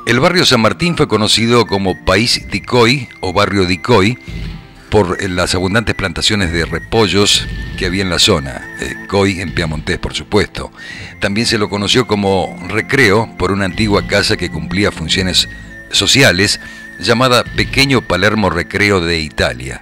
El barrio San Martín fue conocido como País Dicoy o Barrio Dicoy por las abundantes plantaciones de repollos que había en la zona, Coy en piamontés por supuesto. También se lo conoció como Recreo por una antigua casa que cumplía funciones sociales llamada Pequeño Palermo Recreo de Italia.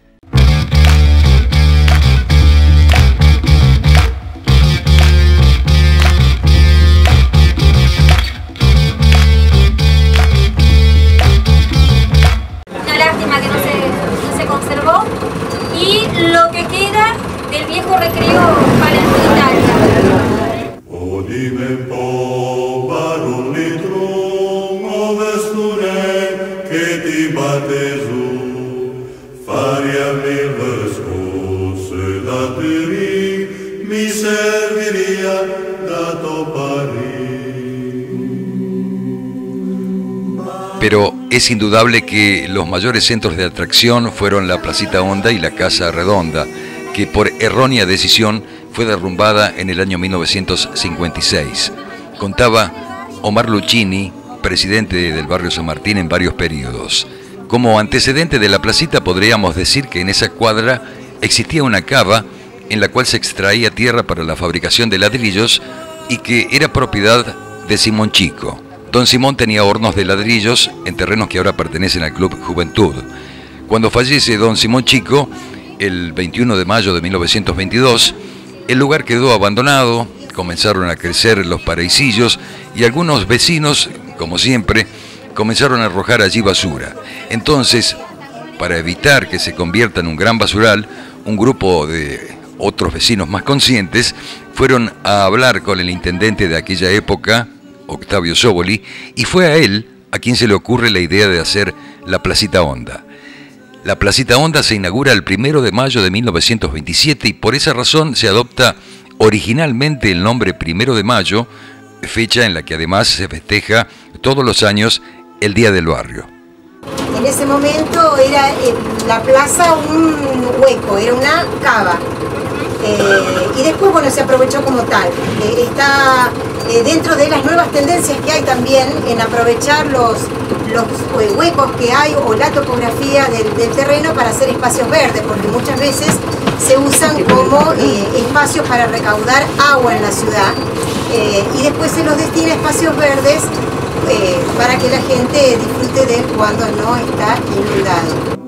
Y lo que queda del viejo Recreo Palermo de Italia. Pero es indudable que los mayores centros de atracción fueron la Placita Honda y la Casa Redonda, que por errónea decisión fue derrumbada en el año 1956. Contaba Omar Luchini, presidente del barrio San Martín en varios periodos. Como antecedente de la placita podríamos decir que en esa cuadra existía una cava en la cual se extraía tierra para la fabricación de ladrillos y que era propiedad de Simón Chico. Don Simón tenía hornos de ladrillos en terrenos que ahora pertenecen al Club Juventud. Cuando fallece don Simón Chico, el 21 de mayo de 1922, el lugar quedó abandonado, comenzaron a crecer los paraísillos y algunos vecinos, como siempre, comenzaron a arrojar allí basura. Entonces, para evitar que se convierta en un gran basural, un grupo de otros vecinos más conscientes fueron a hablar con el intendente de aquella época, Octavio Sóboli, y fue a él a quien se le ocurre la idea de hacer la Placita Honda. La Placita Honda se inaugura el 1 de mayo de 1927 y por esa razón se adopta originalmente el nombre 1 de mayo, fecha en la que además se festeja todos los años el Día del Barrio. En ese momento era la plaza un hueco, era una cava. Y después, bueno, se aprovechó como tal. Está dentro de las nuevas tendencias que hay también en aprovechar los huecos que hay o la topografía del terreno para hacer espacios verdes, porque muchas veces se usan como espacios para recaudar agua en la ciudad y después se los destina a espacios verdes para que la gente disfrute de él cuando no está inundado.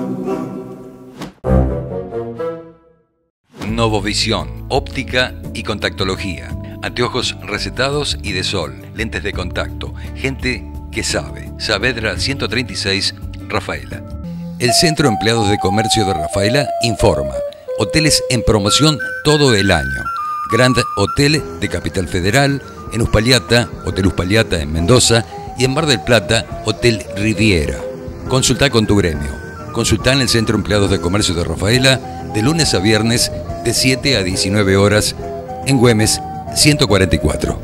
Novovisión, óptica y contactología, anteojos recetados y de sol, lentes de contacto, gente que sabe. Saavedra 136, Rafaela. El Centro de Empleados de Comercio de Rafaela informa. Hoteles en promoción todo el año. Grand Hotel de Capital Federal, en Uspallata, Hotel Uspallata en Mendoza y en Mar del Plata, Hotel Riviera. Consulta con tu gremio. Consulta en el Centro de Empleados de Comercio de Rafaela de lunes a viernes de 7 a 19 horas en Güemes 144.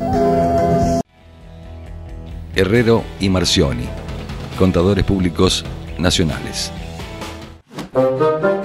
Herrero y Marcioni, contadores públicos nacionales.